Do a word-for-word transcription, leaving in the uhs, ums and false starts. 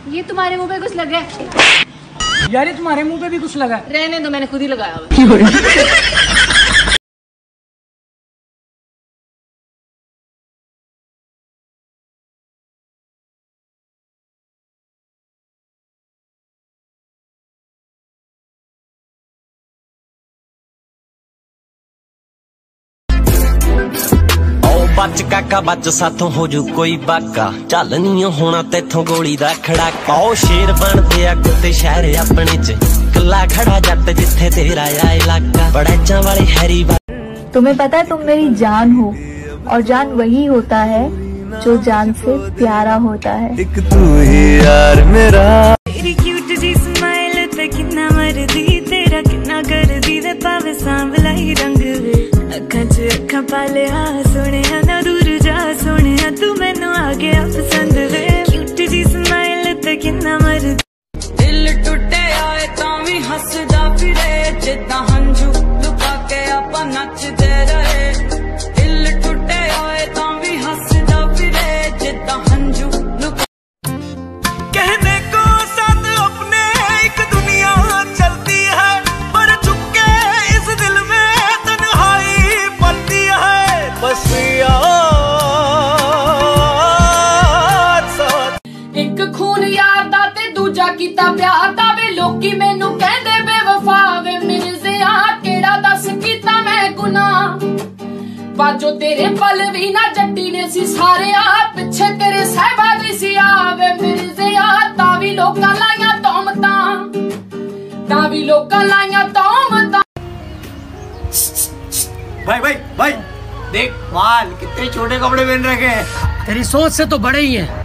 ये तुम्हारे मुंह पे कुछ लग रहा है यार, ये तुम्हारे मुंह पे भी कुछ लगा। रहने दो, मैंने खुद ही लगाया हुआ। बच काका बच साथों हो जू कोई बाका, चल नहीं होना तेथों गोली दा खड़ाका। ओ शेर बनदे आ कुत्ते शहर अपने च, कला खड़ा जट जिथे तेरा आ इलाका। बड़ैचा वाली हैरी। तुम्हें पता है तुम मेरी जान हो, और जान वही होता है जो जान से प्यारा होता है। एक तू ही यार मेरा। तेरी क्यूट जी स्माइल ते कितना मरदी, तेरा कितना करदी वे पावे सांवला ही रंग वे। अखां च अखां पाले आ सोहणिया ना दूर जा सोहणिया, तू मैनू आ गया पसंद वे। क्यूट जी स्माइल ते कितना मरदी। दिल टुटे आए तां वी हसदा फिरे, जिद्दां हंझू लुका के आपां नचदे रहे। दिल टुटे आए तां वी हसदा फिरे, जिद्दां हंझू लुका। कहने को साथ अपने एक दुनिया चलती है, पर चुपके इस दिल में तन्हाई पलती है। बस यार साथ एक खून यार दा ते दूजा कीता प्यार दा वे, लोकी मैनू कहंदे बेवफा वे मिर्ज़िया, केड़ा दस कीता मैं गुनाह। बाजो तेरे पल भी ना जट्टी ने सी सारे आ, पिछे तेरे सहबा दी सी आवे मिर्ज़िया। तावी लोकां लाइयां तोहमतां, तावी लोकां लाइयां तोहमतां। भाई भाई भाई देख माल कितने छोटे कपड़े पहन रखे हैं। तेरी सोच से तो बड़े ही हैं।